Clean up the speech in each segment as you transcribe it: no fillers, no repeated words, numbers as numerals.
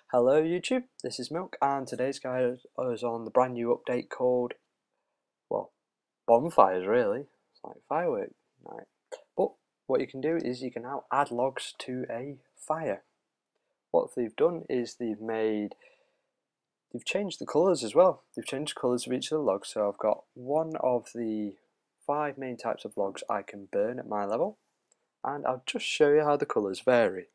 Hello YouTube, this is Milk, and today's guide is on the brand new update called, well, Bonfires really. It's like firework night. But what you can do is you can now add logs to a fire. What they've done is they've changed the colours as well. They've changed the colours of each of the logs, so I've got one of the 5 main types of logs I can burn at my level, and I'll just show you how the colours vary.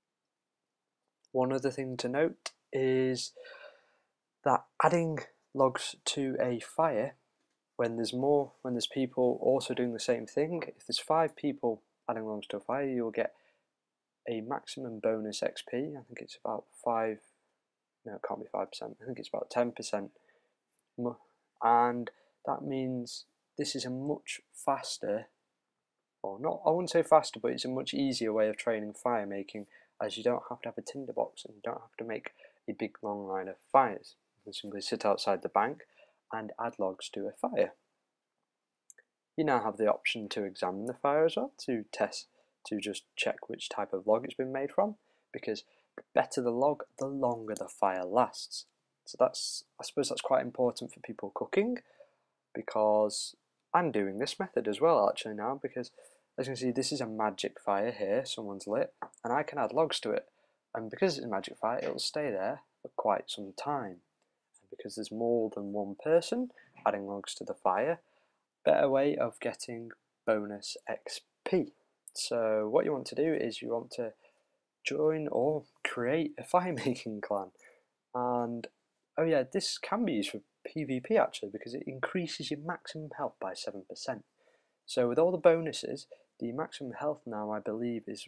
One other thing to note is that adding logs to a fire, when there's people also doing the same thing, if there's 5 people adding logs to a fire, you'll get a maximum bonus XP. I think it's about 5, no, it can't be 5%, I think it's about 10%. And that means this is a much faster, or not, I wouldn't say faster, but it's a much easier way of training fire making, as you don't have to have a tinderbox and you don't have to make a big long line of fires. You can simply sit outside the bank and add logs to a fire. You now have the option to examine the fire as well, to just check which type of log it's been made from, because the better the log, the longer the fire lasts. So I suppose that's quite important for people cooking, because I'm doing this method as well actually now, because as you can see, this is a magic fire here, someone's lit, and I can add logs to it. And because it's a magic fire, it'll stay there for quite some time. And because there's more than one person adding logs to the fire, better way of getting bonus XP. So what you want to do is you want to join or create a firemaking clan. And oh yeah, this can be used for PvP actually, because it increases your maximum health by 7%. So with all the bonuses, the maximum health now I believe is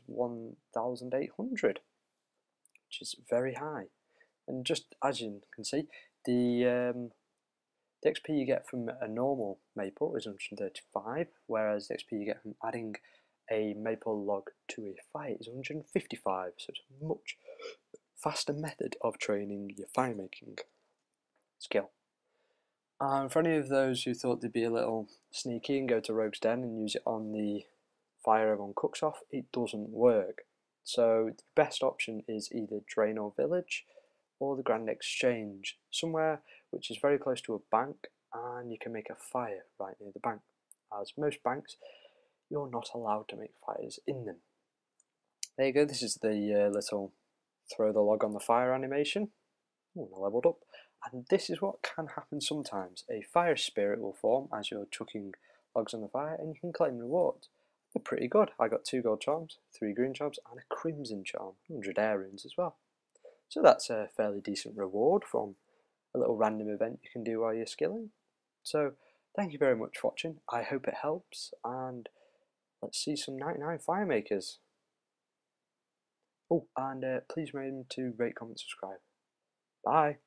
1,800, which is very high. And just as you can see, the XP you get from a normal maple is 135, whereas the XP you get from adding a maple log to a fire is 155. So it's a much faster method of training your firemaking skill. And for any of those who thought they'd be a little sneaky and go to Rogue's Den and use it on the fire everyone cooks off, it doesn't work. So the best option is either Draenor Village or the Grand Exchange, somewhere which is very close to a bank, and you can make a fire right near the bank. As most banks, you're not allowed to make fires in them. There you go, this is the little throw the log on the fire animation. Oh, I leveled up. And this is what can happen sometimes. A fire spirit will form as you're chucking logs on the fire, and you can claim rewards. They're pretty good. I got 2 gold charms, 3 green charms, and a crimson charm, 100 air runes as well. So that's a fairly decent reward from a little random event you can do while you're skilling. So thank you very much for watching. I hope it helps, and let's see some 99 firemakers. Oh, and please remember to rate, comment, subscribe. Bye.